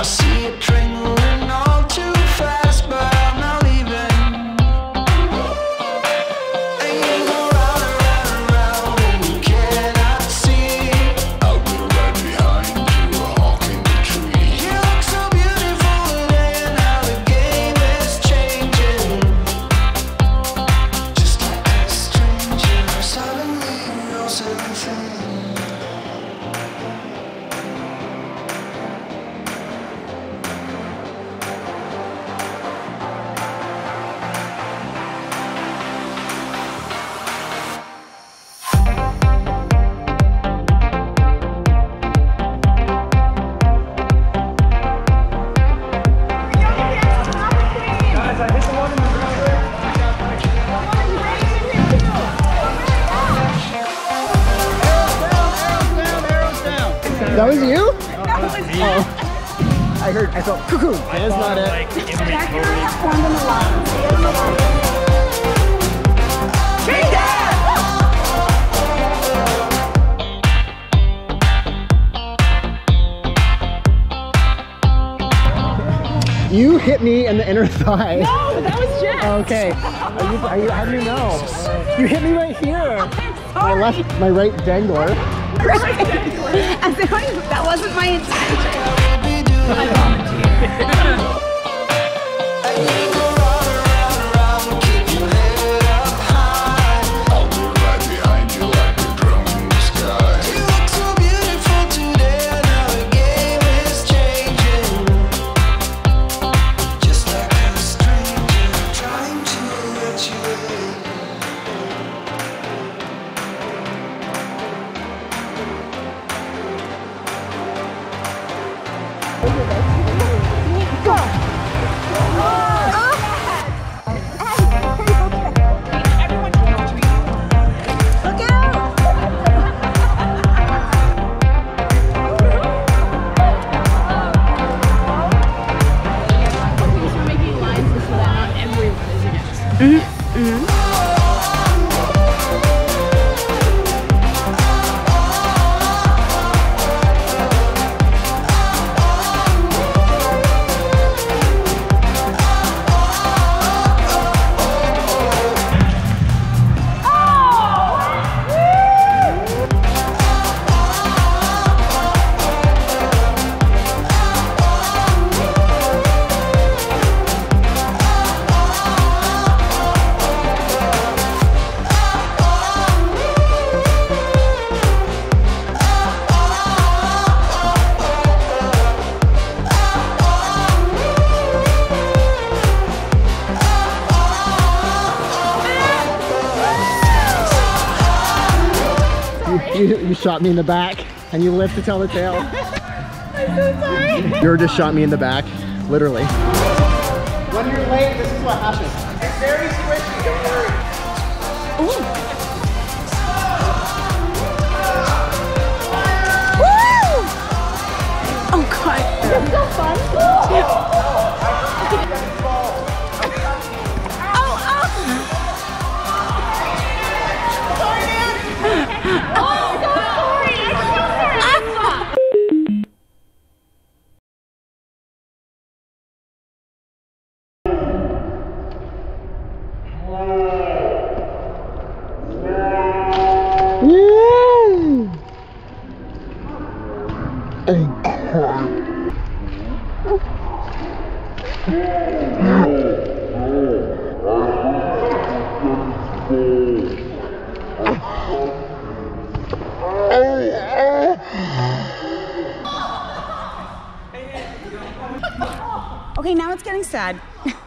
see it trailing all too fast, but I'm not leaving. And you go round and round and round, and you cannot see. I'll be right behind you, a hawk in the tree. You look so beautiful today, and now the game is changing. Just like a stranger, suddenly you know something. That was you? That was me. Oh. I thought cuckoo. That's not it. Like, You hit me in the inner thigh. no, that was Jess. Okay. How do you know? You hit me right here. My right dangler. That wasn't my intention. You shot me in the back and you lived to tell the tale. I'm so sorry. You just shot me in the back, literally. When you're late, this is what happens. It's very squishy, don't worry. Ooh. Oh god. That's so fun. Okay, now it's getting sad.